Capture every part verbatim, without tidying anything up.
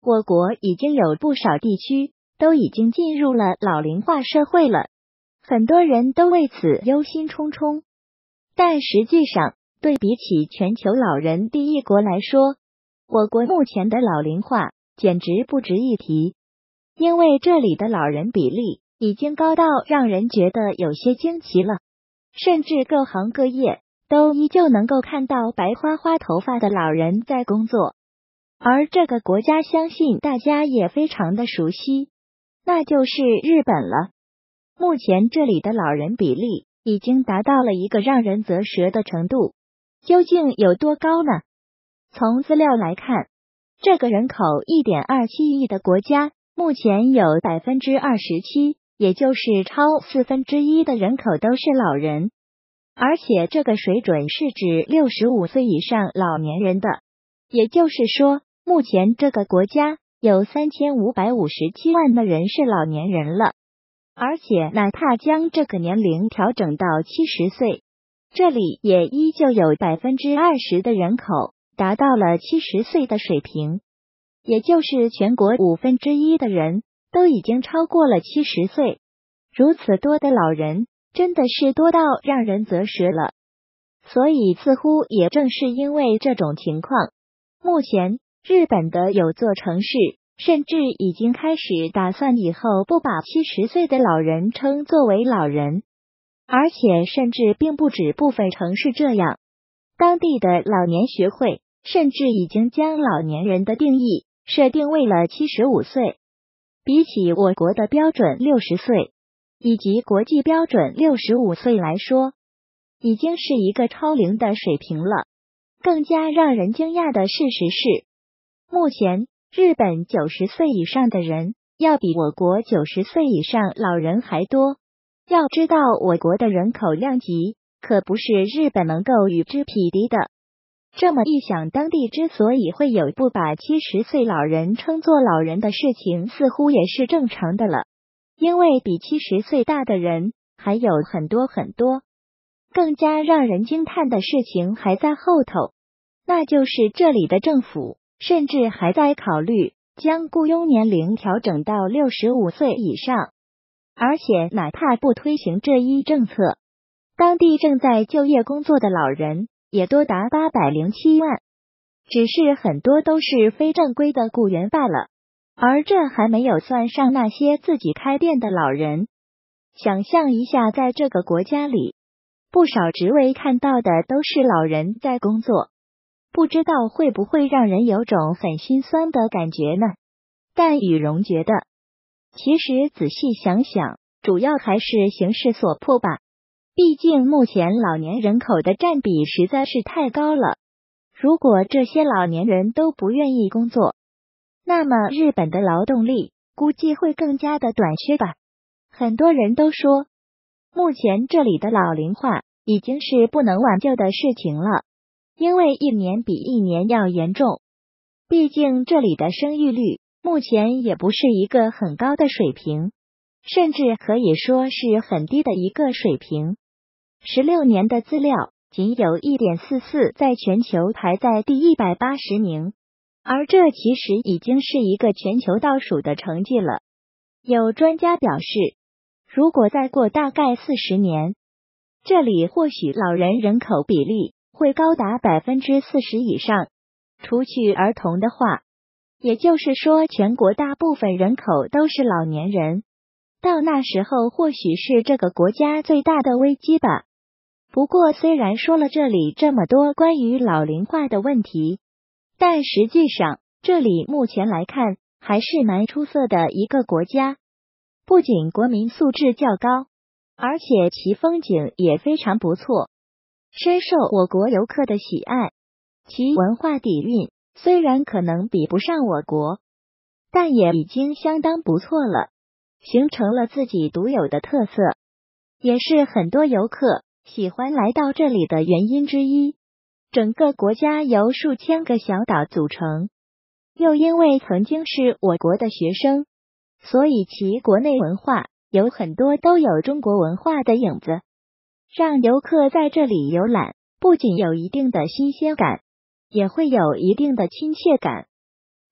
我国已经有不少地区都已经进入了老龄化社会了，很多人都为此忧心忡忡。但实际上，对比起全球老人第一国来说，我国目前的老龄化简直不值一提，因为这里的老人比例已经高到让人觉得有些惊奇了，甚至各行各业都依旧能够看到白花花头发的老人在工作。而这个国家相信大家也非常的熟悉，那就是日本了。目前这里的老人比例已经达到了一个让人啧舌的程度，究竟有多高呢？从资料来看，这个人口 一点二七亿的国家，目前有 百分之二十七， 也就是超四分之一的人口都是老人，而且这个水准是指六十五岁以上老年人的，也就是说，目前这个国家有三千五百五十七万的人是老年人了，而且哪怕将这个年龄调整到七十岁，这里也依旧有 百分之二十 的人口达到了七十岁的水平，也就是全国五分之一的人都已经超过了七十岁。如此多的老人，真的是多到让人啧舌了。所以似乎也正是因为这种情况，目前日本的有座城市甚至已经开始打算以后不把七十岁的老人称作为老人，而且甚至并不止部分城市这样，当地的老年学会甚至已经将老年人的定义设定为了七十五岁，比起我国的标准六十岁以及国际标准六十五岁来说，已经是一个超龄的水平了。更加让人惊讶的事实是，目前日本九十岁以上的人要比我国九十岁以上老人还多。要知道，我国的人口量级可不是日本能够与之匹敌的。这么一想，当地之所以会有不把七十岁老人称作老人的事情，似乎也是正常的了。因为比七十岁大的人还有很多很多。更加让人惊叹的事情还在后头，那就是这里的政府甚至还在考虑将雇佣年龄调整到六十五岁以上，而且哪怕不推行这一政策，当地正在就业工作的老人也多达八百零七万，只是很多都是非正规的雇员罢了。而这还没有算上那些自己开店的老人。想象一下，在这个国家里，不少职位看到的都是老人在工作，不知道会不会让人有种很心酸的感觉呢？但羽绒觉得，其实仔细想想，主要还是形势所迫吧。毕竟目前老年人口的占比实在是太高了，如果这些老年人都不愿意工作，那么日本的劳动力估计会更加的短缺吧。很多人都说，目前这里的老龄化已经是不能挽救的事情了，因为一年比一年要严重。毕竟这里的生育率目前也不是一个很高的水平，甚至可以说是很低的一个水平。十六年的资料仅有 一点四四， 在全球排在第一百八十名。而这其实已经是一个全球倒数的成绩了。有专家表示，如果再过大概四十年，这里或许老人人口比例会高达 百分之四十 以上。除去儿童的话，也就是说全国大部分人口都是老年人。到那时候或许是这个国家最大的危机吧。不过虽然说了这里这么多关于老龄化的问题，但实际上，这里目前来看还是蛮出色的一个国家。不仅国民素质较高，而且其风景也非常不错，深受我国游客的喜爱。其文化底蕴虽然可能比不上我国，但也已经相当不错了，形成了自己独有的特色，也是很多游客喜欢来到这里的原因之一。整个国家由数千个小岛组成，又因为曾经是我国的学生，所以其国内文化有很多都有中国文化的影子，让游客在这里游览，不仅有一定的新鲜感，也会有一定的亲切感。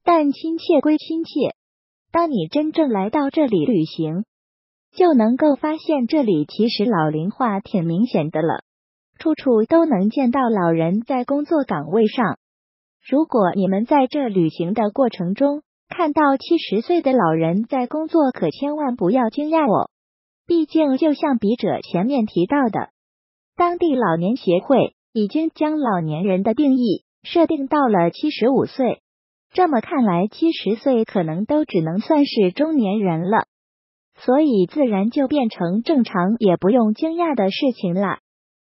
但亲切归亲切，当你真正来到这里旅行，就能够发现这里其实老龄化挺明显的了，处处都能见到老人在工作岗位上。如果你们在这旅行的过程中看到七十岁的老人在工作，可千万不要惊讶哦。毕竟就像笔者前面提到的，当地老年协会已经将老年人的定义设定到了七十五岁，这么看来七十岁可能都只能算是中年人了，所以自然就变成正常也不用惊讶的事情啦。